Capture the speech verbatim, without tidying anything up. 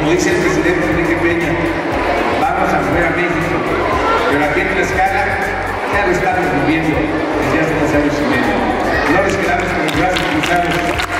como dice el presidente Enrique Peña, vamos a volver a México, pero aquí en Tlaxcala ya lo estamos viviendo desde hace dos años y medio. No les quedamos con los brazos cruzados.